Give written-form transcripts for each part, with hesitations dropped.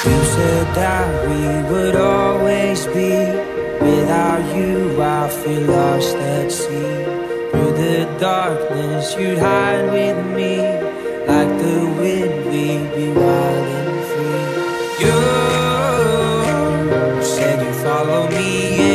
You said that we would always be. Without you I feel lost at sea. Through the darkness you'd hide with me. Like the wind we'd be wild and free. You said you'd follow me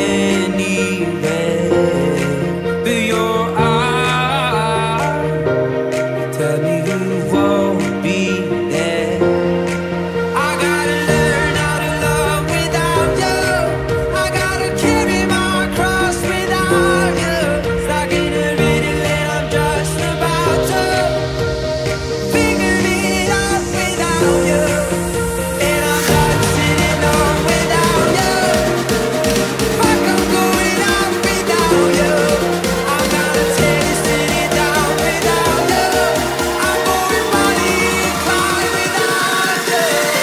anywhere. But your eyes tell me you won't be there. I gotta learn how to love without you. I gotta carry my cross without you. Stuck in a riddle and I'm just about to figure it out without you. And I'm not sitting on without you. Fuck, I'm going out without you. I'm gonna tear this city down without you. I'm going body inclined without you.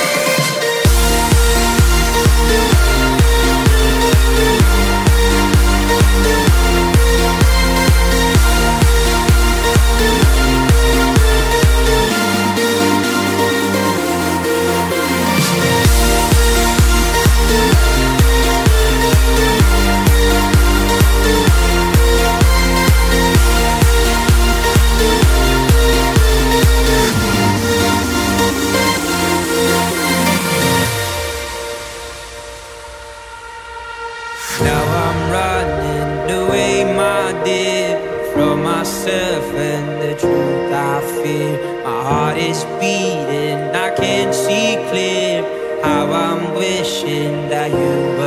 Now I'm running away, my dear, from myself and the truth I fear. My heart is beating, I can't see clear. How I'm wishing that you were